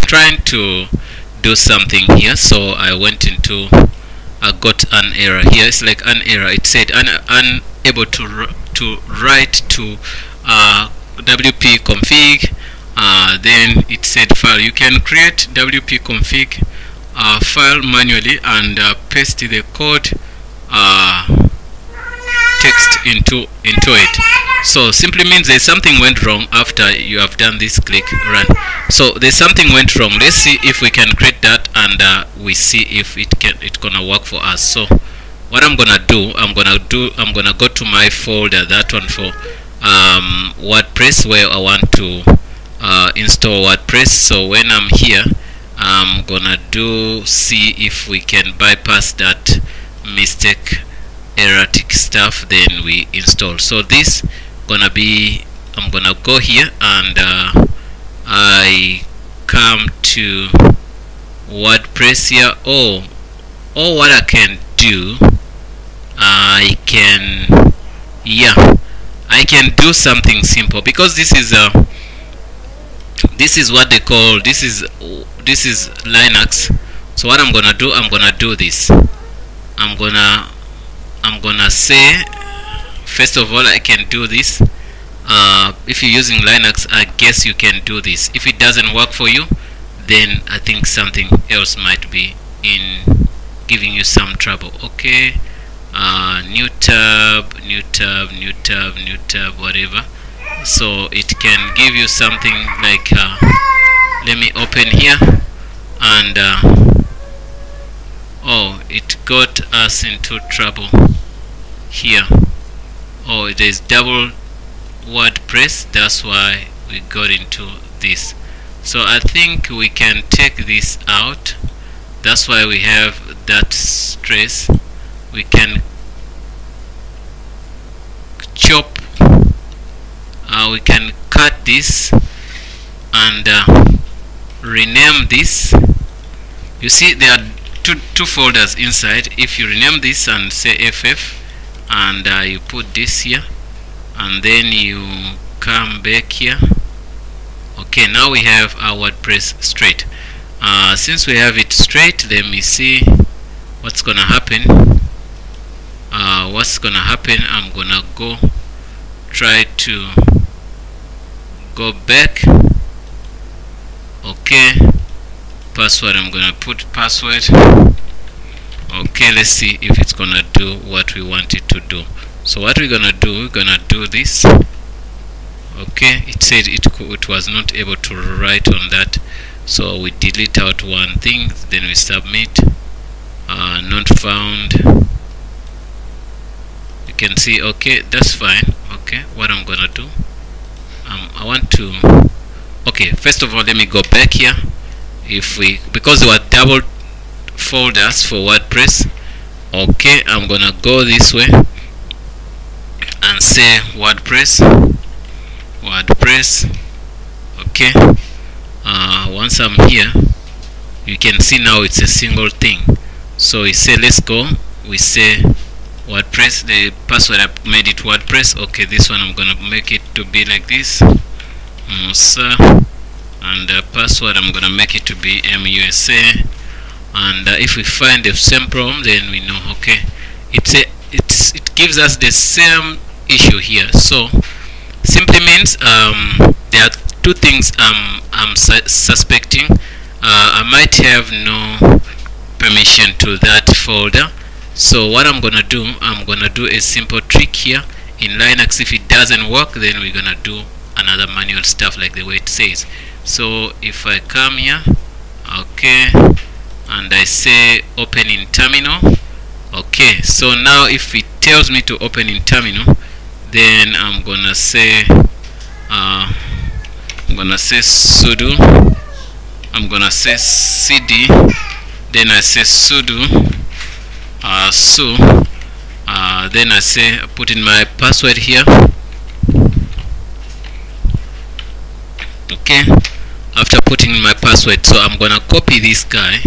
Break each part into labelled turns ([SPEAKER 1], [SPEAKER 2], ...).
[SPEAKER 1] trying to do something here, so I went into, I got an error here. It's like an error. It said unable to write to wp-config. Then it said file. You can create wp-config file manually and paste the code text into it. So simply means there's something went wrong after you have done this. Click run. So there's something went wrong. Let's see if we can create that, and we see if it's gonna work for us. So what I'm gonna do, I'm gonna go to my folder, that one for WordPress, where I want to install WordPress. So when I'm here, I'm gonna see if we can bypass that mistake erratic stuff, then we install. So this gonna be, I'm gonna go here and I come to WordPress here. Or what I can do, I can do something simple, because this is what they call, this is Linux. So what I'm gonna do, I'm gonna do this. I'm gonna say, first of all, I can do this. If you're using Linux, I guess you can do this. If it doesn't work for you, then I think something else might be in giving you some trouble. Okay, new tab, whatever. So it can give you something like, let me open here, and oh, it got us into trouble here. Oh, there's double WordPress, that's why we got into this. So I think we can take this out. That's why we have that stress. We can chop, we can cut this and rename this. You see there are two folders inside. If you rename this and say FF, and you put this here, and then you come back here. Okay, now we have our WordPress straight. Since we have it straight, let me see what's gonna happen. I'm gonna try to go back. Okay, password, I'm gonna put password. Okay, let's see if it's gonna do what we want it to do. So what we're gonna do this. Okay, it said it was not able to write on that, so we delete out one thing, then we submit. Not found. You can see, okay, that's fine. Okay, what I'm gonna do, I want to, okay, first of all, let me go back here. Because there were double folders for WordPress, okay, I'm gonna go this way and say WordPress. Okay, once I'm here, you can see now it's a single thing. So we say let's go, we say WordPress, the password I made it WordPress. Okay, this one I'm gonna make it to be like this, Musa, and the password I'm gonna make it to be MUSA. And if we find the same problem, then we know, okay, it gives us the same issue here. So simply means there are two things I'm suspecting. I might have no permission to that folder. So what I'm gonna do, a simple trick here in Linux. If it doesn't work, then we're gonna do another manual stuff like the way it says. So if I come here, okay, and I say open in terminal. Okay, so now if it tells me to open in terminal, then I'm gonna say sudo, I'm gonna say cd, then I say sudo then I say put in my password here. Okay, after putting in my password, so I'm gonna copy this guy,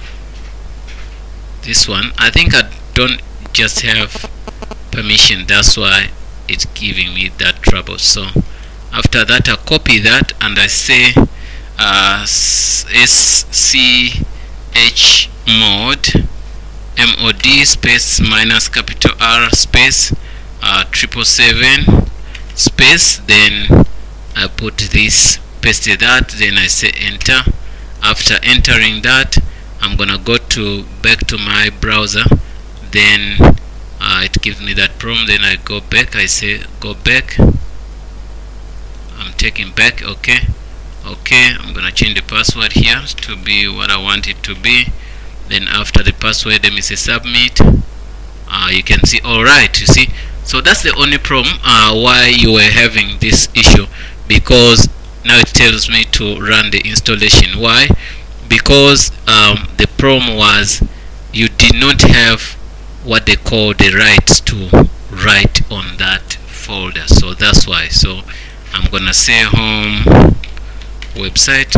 [SPEAKER 1] this one. I think I don't just have permission, that's why it's giving me that trouble. So after that, I copy that and I say mod space minus capital R space 777 space, then I put this, paste that, then I say enter. After entering that, I'm gonna go back to my browser, then it gives me that prompt, then I go back, I say go back, I'm taking back. Okay, I'm gonna change the password here to be what I want it to be. Then after the password, let me say submit. You can see, alright, you see. So that's the only problem why you were having this issue, because now it tells me to run the installation. Why? Because the problem was you did not have what they call the rights to write on that folder, so that's why. So I'm gonna say home website.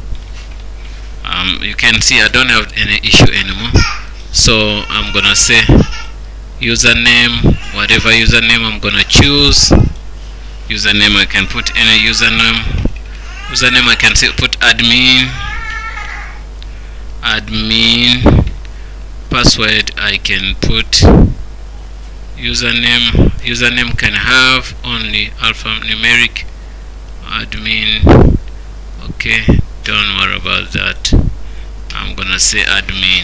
[SPEAKER 1] You can see I don't have any issue anymore, so I'm gonna say username, whatever username I'm gonna choose. Username, I can put any username. I can say put admin. Password, I can put username can have only alphanumeric. Admin, okay, don't worry about that. I'm gonna say admin.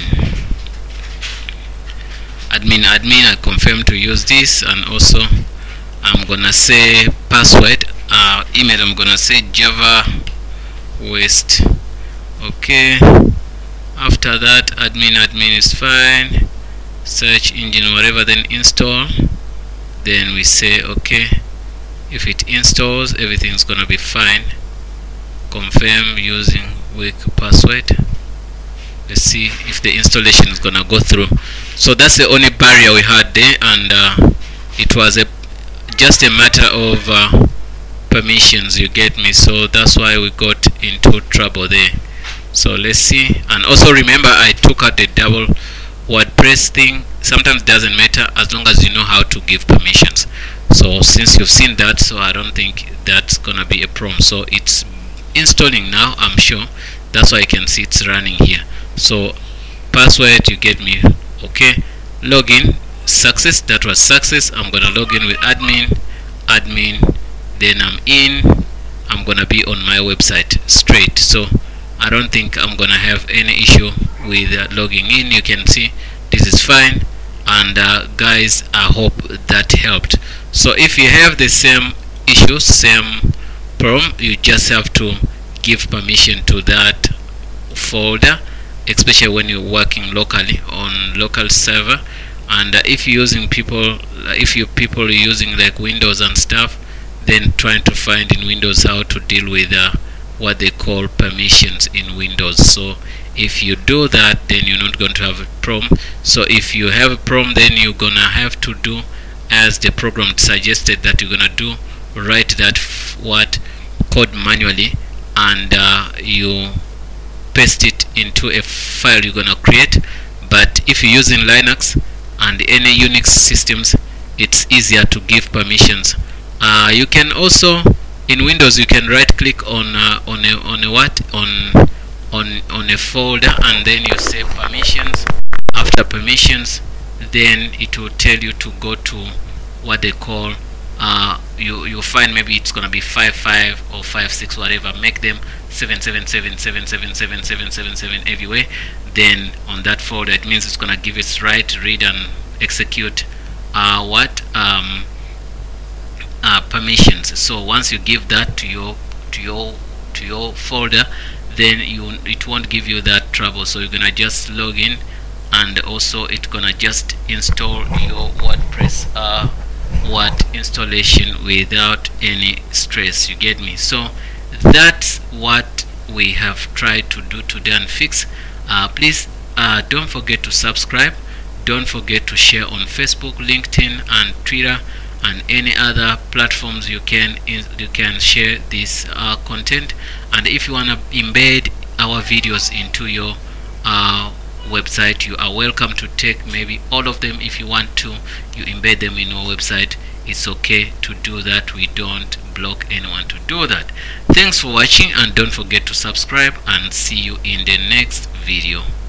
[SPEAKER 1] I confirm to use this, and also I'm gonna say password. Email, I'm gonna say Java West. Okay, after that admin is fine. Search engine, whatever, then install. Then we say okay. If it installs, everything's gonna be fine. Confirm using weak password. Let's see if the installation is gonna go through. So that's the only barrier we had there, and it was just a matter of permissions, you get me. So that's why we got into trouble there. So let's see. And also remember, I took out the double WordPress thing. Sometimes it doesn't matter as long as you know how to give permissions. So since you've seen that, so I don't think that's gonna be a problem. So it's installing now, I'm sure. That's why you can see it's running here. So password, you get me. Okay, login, success. That was success. I'm gonna log in with admin, then I'm in. I'm gonna be on my website straight. So I don't think I'm gonna have any issue with logging in. You can see this is fine. And guys, I hope that helped. So if you have the same issue, same problem, you just have to give permission to that folder, especially when you're working locally on local server. And if you're using people are using like Windows and stuff, then trying to find in Windows how to deal with what they call permissions in Windows. So if you do that, then you're not going to have a problem. So if you have a problem, then you're gonna have to do as the program suggested that you're gonna do, write that code manually, and you paste it into a file you're gonna create. But if you're using Linux and any Unix systems, it's easier to give permissions. You can also in Windows, you can right click on a folder, and then you say permissions. After permissions, then it will tell you to go to what they call you find maybe it's gonna be 55 or 56, whatever. Make them 777777777 everywhere. Then on that folder, it means it's gonna give it write, read, and execute permissions. So once you give that to your folder, then it won't give you that trouble. So you're gonna just log in, and also it's gonna just install your WordPress installation without any stress, you get me. So that's what we have tried to do today and fix. Please don't forget to subscribe, don't forget to share on Facebook, LinkedIn, and Twitter, and any other platforms you can share this content. And if you want to embed our videos into your website, you are welcome to take maybe all of them. If you want to, you embed them in your website. it's okay to do that. We don't block anyone to do that. Thanks for watching, and don't forget to subscribe, and see you in the next video.